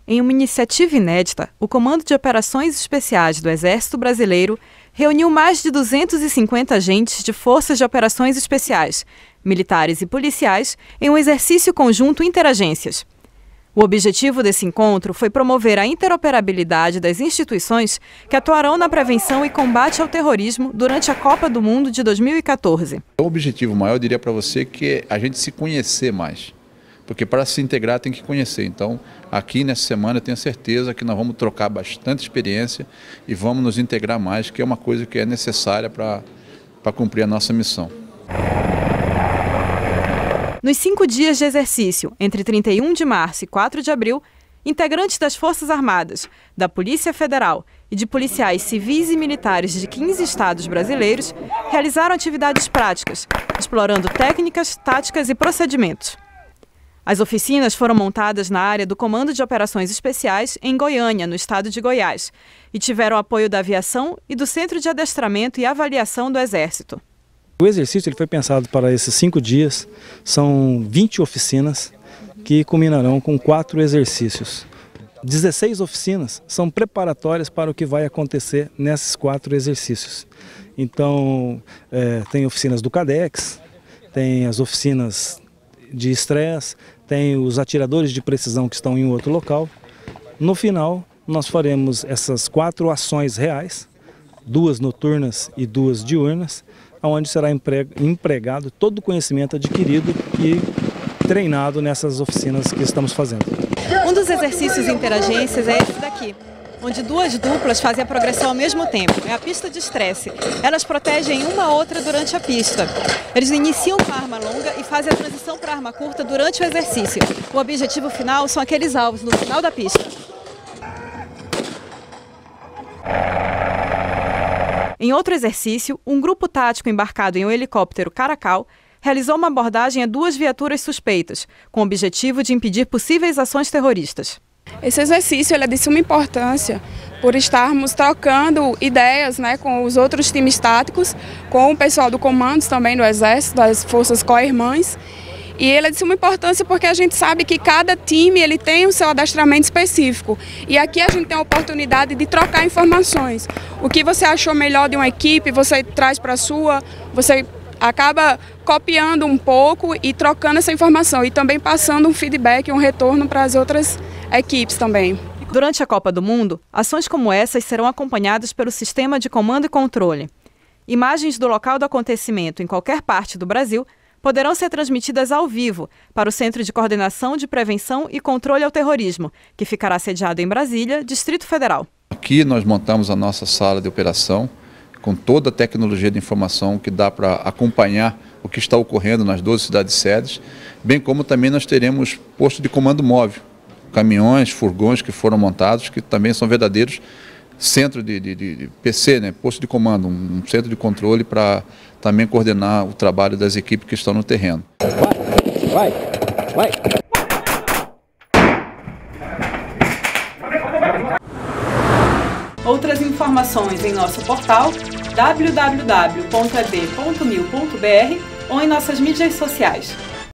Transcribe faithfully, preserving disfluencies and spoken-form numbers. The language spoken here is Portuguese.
Em uma iniciativa inédita, o Comando de Operações Especiais do Exército Brasileiro reuniu mais de duzentos e cinquenta agentes de forças de operações especiais, militares e policiais, em um exercício conjunto interagências. O objetivo desse encontro foi promover a interoperabilidade das instituições que atuarão na prevenção e combate ao terrorismo durante a Copa do Mundo de dois mil e quatorze. O objetivo maior, eu diria para você, que é a gente se conhecer mais. Porque para se integrar tem que conhecer. Então, aqui nessa semana eu tenho certeza que nós vamos trocar bastante experiência e vamos nos integrar mais, que é uma coisa que é necessária para para cumprir a nossa missão. Nos cinco dias de exercício, entre trinta e um de março e quatro de abril, integrantes das Forças Armadas, da Polícia Federal e de policiais civis e militares de quinze estados brasileiros realizaram atividades práticas, explorando técnicas, táticas e procedimentos. As oficinas foram montadas na área do Comando de Operações Especiais em Goiânia, no estado de Goiás, e tiveram apoio da aviação e do Centro de Adestramento e Avaliação do Exército. O exercício ele foi pensado para esses cinco dias, são vinte oficinas que culminarão com quatro exercícios. dezesseis oficinas são preparatórias para o que vai acontecer nesses quatro exercícios. Então, é, tem oficinas do CADEX, tem as oficinas de estresse, tem os atiradores de precisão que estão em outro local. No final, nós faremos essas quatro ações reais, duas noturnas e duas diurnas, onde será empregado todo o conhecimento adquirido e treinado nessas oficinas que estamos fazendo. Um dos exercícios interagências é esse daqui, onde duas duplas fazem a progressão ao mesmo tempo. É a pista de estresse. Elas protegem uma a outra durante a pista. Eles iniciam com a arma longa e fazem a transição para a arma curta durante o exercício. O objetivo final são aqueles alvos no final da pista. Em outro exercício, um grupo tático embarcado em um helicóptero Caracal realizou uma abordagem a duas viaturas suspeitas, com o objetivo de impedir possíveis ações terroristas. Esse exercício ele é de suma importância por estarmos trocando ideias, né, com os outros times táticos, com o pessoal do comandos também do Exército, das forças co-irmãs. E ele é de suma importância porque a gente sabe que cada time ele tem o seu adestramento específico. E aqui a gente tem a oportunidade de trocar informações. O que você achou melhor de uma equipe, você traz para a sua, você acaba copiando um pouco e trocando essa informação. E também passando um feedback, um retorno para as outras equipes também. Durante a Copa do Mundo, ações como essas serão acompanhadas pelo Sistema de Comando e Controle. Imagens do local do acontecimento em qualquer parte do Brasil poderão ser transmitidas ao vivo para o Centro de Coordenação de Prevenção e Controle ao Terrorismo, que ficará sediado em Brasília, Distrito Federal. Aqui nós montamos a nossa sala de operação com toda a tecnologia de informação que dá para acompanhar o que está ocorrendo nas doze cidades-sedes, bem como também nós teremos posto de comando móvel, caminhões, furgões que foram montados, que também são verdadeiros centro de, de, de P C, né, posto de comando, um centro de controle para também coordenar o trabalho das equipes que estão no terreno. Vai, vai, vai. Outras informações em nosso portal w w w ponto e b ponto mil ponto b r ou em nossas mídias sociais.